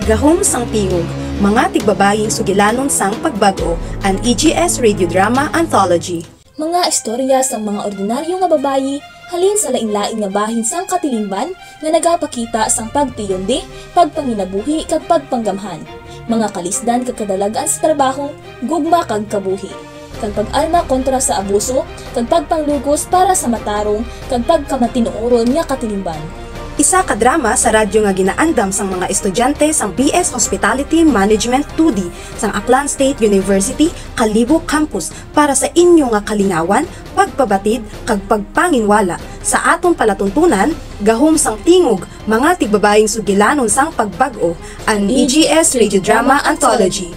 Gahom sang tingog, mga tigbabaying sugilanon sang pagbago, an EGS Radio Drama Anthology. Mga istorya sang mga ordinaryo nga babayi, halin sa lain-lain nga bahin sang katilingban nga nagapakita sang pagtiyonde, pagpanginabuhi kag pagpanggamhan. Mga kalisdan kag kadalagan sa trabaho, gugma kag kabuhi. Kag pag-arma kontra sa abuso, kag pagpanglugos para sa matarong, kag pagkamatinuoron nga katilingban. Isa ka drama sa radyo nga ginaandam sang mga estudyante sang BS Hospitality Management 2D sang Aklan State University, Kalibo Campus para sa inyo nga kalingawan, pagpabatid kag pagpanginwala sa atong palatuntunan, gahom sang tingog, mga tigbabaying sugilanon sang pagbag-o, an EGS Radio Drama Anthology.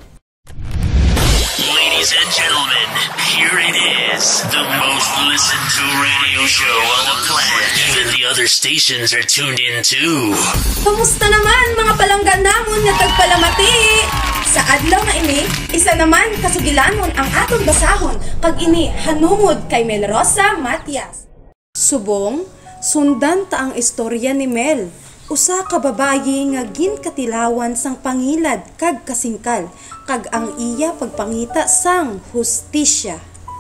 Ladies and gentlemen, here it is, the most listened to radio show on the planet. Even the other stations are tuned in too. Kumusta naman mga palanggan namon nga tagpalamati? Sa adlaw na ini, isa naman kasugilanon ang atong basahon kag ini hanungod kay Mel Rosa Matias. Subong, sundan ta ang istorya ni Mel. Usa ka babayi nga ginkatilawan sang pangilad kag kasingkal, kag ang iya pagpangita sang hustisya.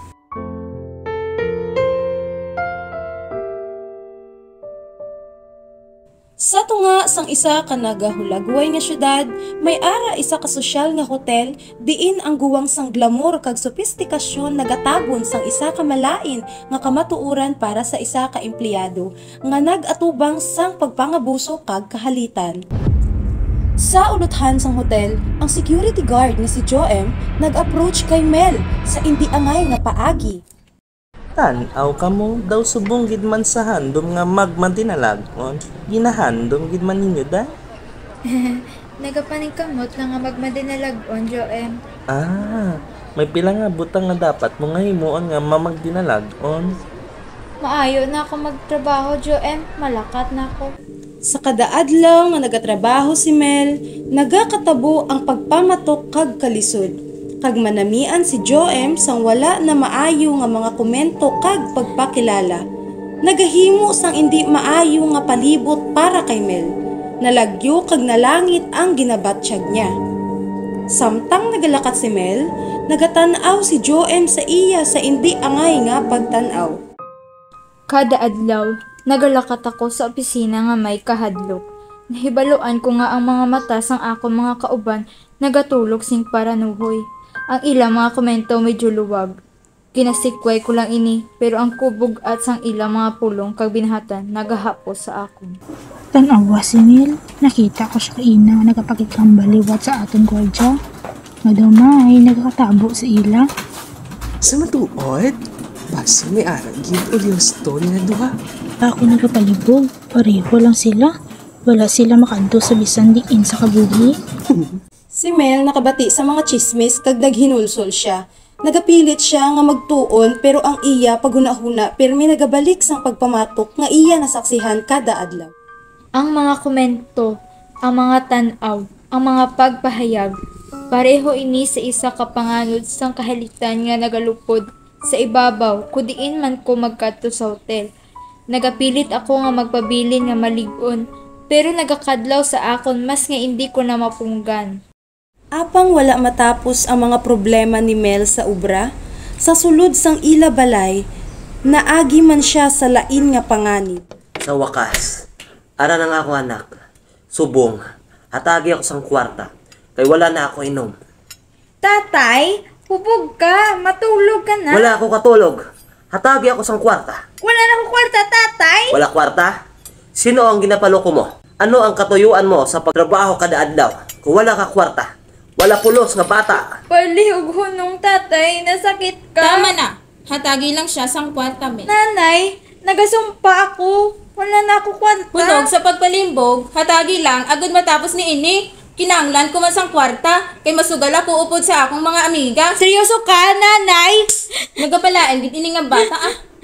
Sa tunga sang isa ka nagahulagway nga syudad, may ara isa ka sosyal nga hotel, diin ang guwang sang glamour kag sopistikasyon nagatabon sang isa ka malain nga kamatuoran para sa isa ka empleyado nga nag-atubang sang pagpangabuso kag kahalitan. Sa ulothan sang hotel, ang security guard nga si Joem nag-approach kay Mel sa indi angay nga paagi. Tan-aw ka mo, daw subong gid man sa handom nga magmadinalagon. Ginahandom gid man ninyo da? Nagapaningkamot lang nga magmadinalagon, Joem. May pila nga butang nga dapat mo nga himuon nga mamagdinalagon. Maayo na ako magtrabaho, Joem. Malakat na ako. Sa kadaadlaw nga nagatrabaho si Mel, nagakatabo ang pagpamatok kag kalisod. Kag manamian si Joem sang wala na maayo nga mga komento kag pagpakilala. Nagahimo sang indi maayo nga palibot para kay Mel. Nalagyo kag nalangit ang ginabatsyag niya. Samtang nagalakat si Mel, nagatanaw si Joem sa iya sa indi angay nga pagtanaw. Kada adlaw, nagalakat ako sa opisina nga may kahadlok. Nahibaluan ko nga ang mga mata sang ako mga kauban nagatulog sing paranuhoy. Ang ilang mga komento medyo luwag. Kinasikway ko lang ini, pero ang kubog at sang ilang mga pulong kag binahatan nagahapos sa akon. Tanawa si Mel, nakita ko siya ina nagapakitang baliwat sa aton gwardya. Madumay nagakatabo sa ila. Sa matuod, basta may aragin o liyoston nga duha. Ako nagapalibog, pareho lang sila. Wala sila makanto sa bisan diin sa kabuhi. Si Mel nakabati sa mga chismis kag naghinulsol siya. Nagapilit siya nga magtuon pero ang iya paghuna-huna pirmi nagabalik sang pagpamatok nga iya nasaksihan kada adlaw. Ang mga komento, ang mga tanaw, ang mga pagpahayag, pareho ini sa isa ka panganod sang kahalitan nga nagalupod sa ibabaw kudiin man ko magkadto sa hotel. Nagapilit ako nga magpabilin nga malig-on pero nagakadlaw sa akon mas nga hindi ko na mapunggan. Apang wala matapos ang mga problema ni Mel sa ubra, sa sulod sang ila balay, naagi man siya sa lain nga panganib. Sa wakas, ara nang ako anak. Subong, hatagi ako sang kwarta, kay wala na ako inom. Tatay, hubog ka, matulog ka na. Wala ako katulog. Hatagi ako sang kwarta. Wala na akong kwarta, tatay. Wala kwarta? Sino ang ginapaloko mo? Ano ang katuyuan mo sa pagtrabaho kada adlaw? Kung wala ka kwarta, wala pulos nga bata. Palihog hunong tatay, nasakit ka. Tama na. Hatagi lang siya sang kwarta, Mel. Nanay, nagasumpa ako. Wala na ako kwarta. Hunog sa pagpalimbog, hatagi lang, agad matapos ni ini. Kinanglan ko man sang kwarta, kay masugal ako upod sa akong mga amiga. Seryoso ka, nanay? Nagapalaan, gid ini nga bata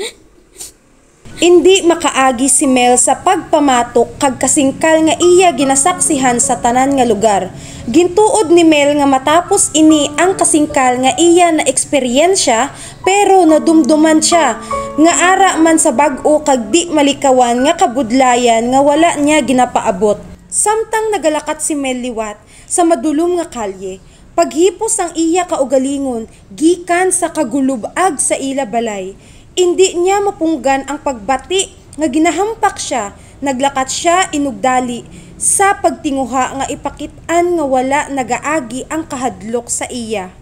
Indi makaagi si Mel sa pagpamatok kag kasingkal nga iya ginasaksihan sa tanan nga lugar. Gintuod ni Mel nga matapos ini ang kasingkal nga iya na eksperyensya pero nadumduman siya nga ara man sa bag-o kag di malikawan nga kabudlayan nga wala niya ginapaabot. Samtang nagalakat si Mel liwat sa madulom nga kalye, paghipos ang iya kaugalingon gikan sa kagulubag sa ila balay. Indi niya mapunggan ang pagbati nga ginahampak siya, naglakat siya inugdali sa pagtinguha nga ipakitaan nga wala nagaagi ang kahadlok sa iya.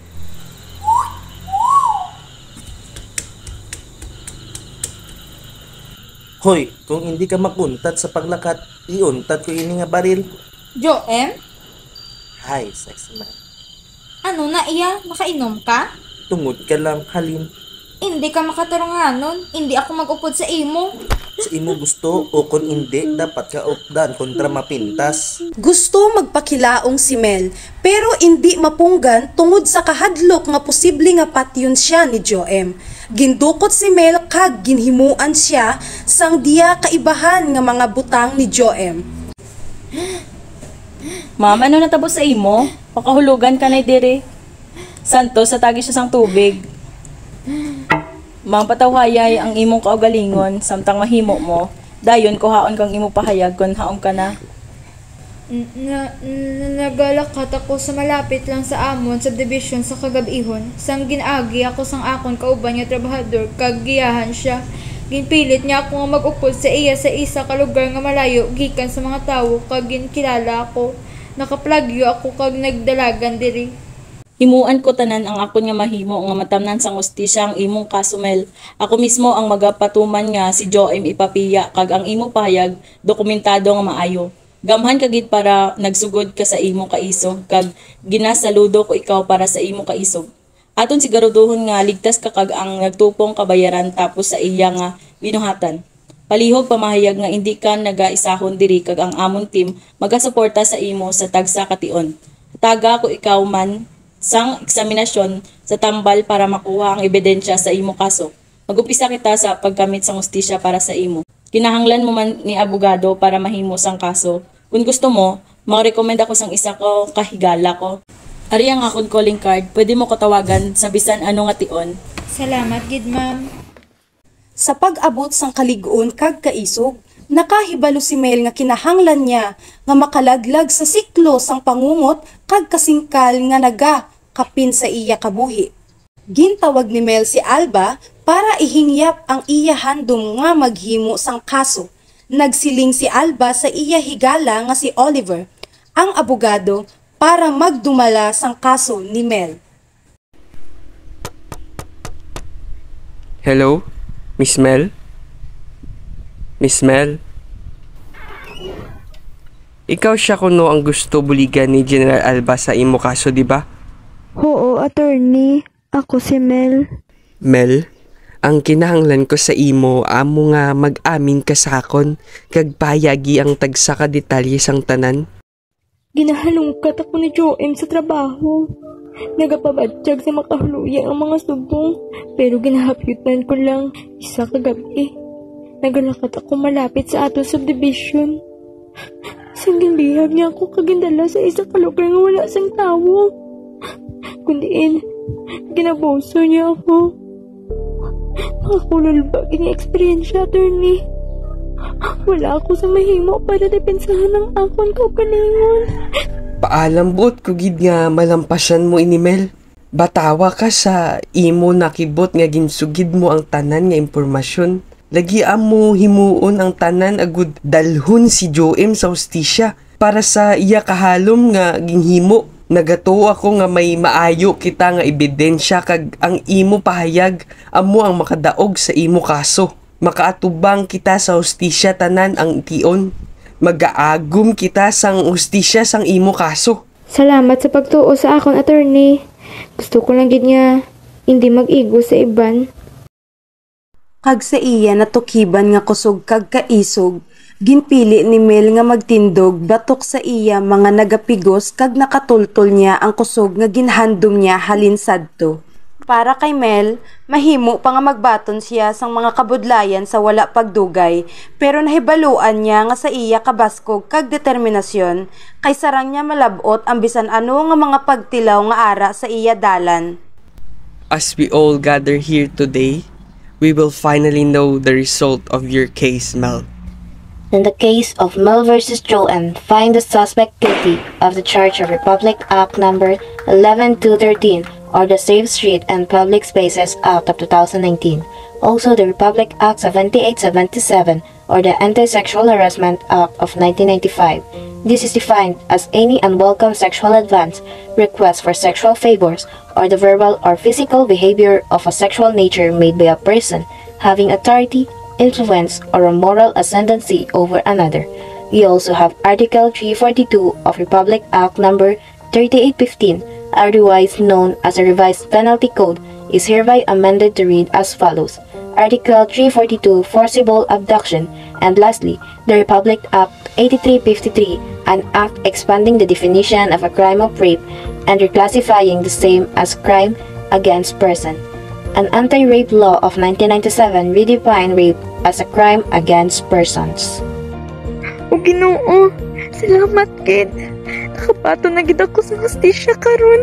Hoy, kung hindi ka makuntat sa paglakat, iuntat ko ini nga baril. Joem, Hi, sexy man. ano na iya? Makainom ka? Tungod ka lang, halin. Hindi ka makaturunganon. Hindi ako mag-upod sa imo. Sa imo gusto o kung hindi, dapat ka updan kontra mapintas. Gusto magpakilaong si Mel, pero hindi mapunggan tungod sa kahadlok nga posible nga patyon siya ni Joem. Gindukot si Mel kag ginhimuan siya sang diya kaibahan nga mga butang ni Joem. Ma'am, ano natabo sa imo? Pakahulugan ka na dire. Santo, sa tagi siya sang tubig. Ma'am, patawhayay ang imong kaugalingon, samtang mahimo mo. Dayon, kuhaon kang imo pahayag kung haom ka na. Nagalakat ako sa malapit lang sa amon subdivision sa kagabihon. Sang ginaagi ako sang akon kauban nga trabahador kag giyahan siya. Ginpilit niya ako nga mag-upod sa iya sa isa ka lugar nga malayo gikan sa mga tawo kag ginkilala ako. Nakaplagyo ako kag nagdalagan diri. Himuan ko tanan ang akon nga mahimo nga matamnan sang hustisya ang imong kaso, Mel. Ako mismo ang magapatuman nga si Joem ipapiya kag ang imo pahayag dokumentado nga maayo. Gamhan kagid para nagsugod ka sa imong kaisog kag ginasaludo ko ikaw para sa imong kaisog. Aton siguraduhon nga ligtas ka kag ang nagtupong kabayaran tapos sa iya nga binuhatan. Palihog pamahayag nga hindi ka nagaisahon diri kag ang amon team magasuporta sa imo sa tagsa kation. Taga ko ikaw man sang eksaminasyon sa tambal para makuha ang ebidensya sa imo kaso. Magupisa kita sa pagkamit sang hustisya para sa imo. Kinahanglan mo man ni abogado para mahimo sang kaso. Kung gusto mo, makarekomend ako sang isa ko kahigala ko. Ari ang akong calling card, pwede mo ko tawagan sa bisan ano nga tion. Salamat gid, ma'am. Sa pag-abot sang kalig-on kag kaisog, nakahibalo si Mel nga kinahanglan niya nga makalaglag sa siklo sang pangungot kag kasingkal nga kapin sa iya kabuhi. Gintawag ni Mel si Alba para ihingyap ang iya handom nga maghimo sang kaso. Nagsiling si Alba sa iya higala nga si Oliver, ang abogado, para magdumala sang kaso ni Mel. Hello, Miss Mel? Miss Mel? Ikaw siya kuno ang gusto buligan ni General Alba sa imo kaso, di ba? Oo, attorney. Ako si Mel. Mel, ang kinahanglan ko sa imo, amo nga mag-amin ka sa akon, kag payagi ang tagsa ka detalye sang tanan. Ginahalungkat ako ni Joem sa trabaho. Nagapabatsyag sa makahuluya ang mga subong, pero ginahapyutan ko lang isa kagabi. Nagalakat ako malapit sa ato subdivision. Sang bihag niya ako kagindala sa isa ka lugar nga wala sang tawo. Kundiin, ginaboso niya ako. Makakulol ba gini-experiensya, attorney? Wala ako sa mahimo para depensahan ng akon kaugalingon. Paalambot ko gid nga malampasan mo ini, Mel. Batawa ka sa imo nakibot nga ginsugid mo ang tanan nga impormasyon. Lagi mo himuon ang tanan agud dalhon si Joem sa hustisya para sa iya kahalom nga ginhimo. Nagato ako nga may maayo kita nga ebidensya kag ang imo pahayag amo ang makadaog sa imo kaso. Makaatubang kita sa hustisya tanan ang tion. Magaagum kita sang hustisya sang imo kaso. Salamat sa pagtuo sa akon, attorney. Gusto ko lang gid nga hindi mag-igo sa iban. Kag sa iya natukiban nga kusog kag kaisog, ginpili ni Mel nga magtindog batok sa iya mga nagapigos kag nakatultol niya ang kusog nga ginhandom niya halin sadto. Para kay Mel, mahimo pa nga magbaton siya sang mga kabudlayan sa wala pagdugay, pero nahibaluan niya nga sa iya kabaskog kag determinasyon, kay sarang niya malabot ang bisan ano nga mga pagtilaw nga ara sa iya dalan. As we all gather here today, we will finally know the result of your case, Mel. In the case of Mel versus Joe M., find the suspect guilty of the charge of Republic Act Number 11213 or the Safe Street and Public Spaces Act of 2019. Also the Republic Act 7877 or the Anti-Sexual Harassment Act of 1995. This is defined as any unwelcome sexual advance, request for sexual favors, or the verbal or physical behavior of a sexual nature made by a person having authority, influence, or a moral ascendancy over another. We also have Article 342 of Republic Act Number 3815, otherwise known as a Revised Penalty Code, is hereby amended to read as follows. Article 342, Forcible Abduction, and lastly, the Republic Act 8353, an act expanding the definition of a crime of rape and reclassifying the same as crime against person. An anti-rape law of 1997 redefined rape as a crime against persons. O Ginoo, salamat kid. Nakapato na gid ako sa hustisya karon.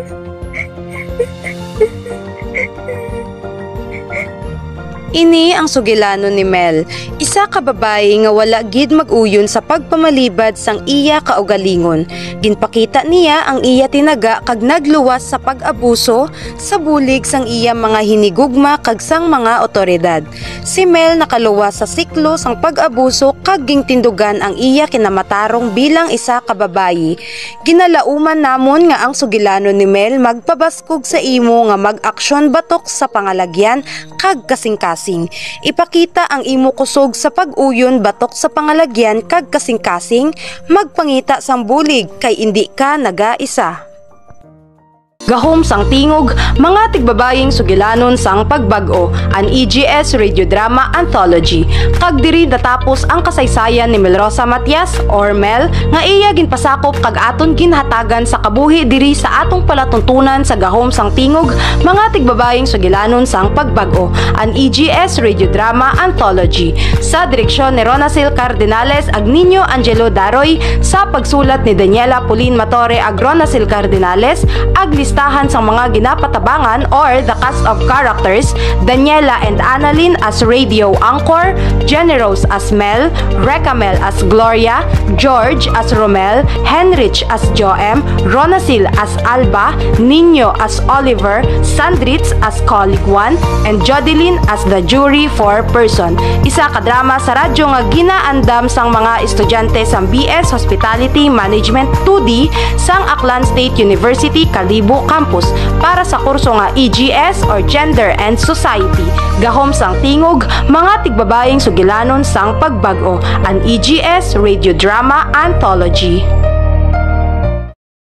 Ini ang sugilano ni Mel, isa ka babae nga wala gid mag-uyon sa pagpamalibad sang iya kaugalingon. Ginpakita niya ang iya tinaga kag nagluwas sa pag-abuso sa bulig sang iya mga hinigugma kag sang mga otoridad. Si Mel nakaluwas sa siklo sang pag-abuso kag gingtindugan ang iya kinamatarong bilang isa ka babaye. Ginalauman namon nga ang sugilano ni Mel magpabaskog sa imo nga mag-aksyon batok sa pangalagyan kag kasing-kasing. Ipakita ang imo kusog sa pag-uyon batok sa pangalagyan kag kasing-kasing, magpangita sang bulig kay indi ka nagaisa. Gahom sang tingog, mga tigbabaying sugilanon sang pagbag-o, an EGS Radio Drama Anthology. Kag diri natapos ang kasaysayan ni Melrosa Matias or Mel nga iya ginpasakop kag aton ginhatagan sa kabuhi diri sa atong palatuntunan sa gahom sang tingog, mga tigbabaying sugilanon sang pagbag-o, an EGS Radio Drama Anthology. Sa direksyon ni Ronacil Cardinales ag Nino Angelo Daroy, sa pagsulat ni Daniela Pauline Matore ag Ronacil Cardinales, ag listahan sa mga ginapatabangan or the cast of characters: Daniela and Annalyn as radio anchor, Jenny Rose as Mel, Recamel as Gloria, George as Romel, Henrich as Joem, Ronacil as Alba, Nino as Oliver, Sandritz as Coliguan, and Jodeline as the jury foreperson. Isa ka drama sa radyo nga ginaandam sang mga estudyante sa BS Hospitality Management 2D sang Aklan State University Kalibo Campus para sa kurso nga EGS or Gender and Society. Gahom sang tingog, mga tigbabaying sugilanon sang pagbag-o, an EGS Radio Drama Anthology.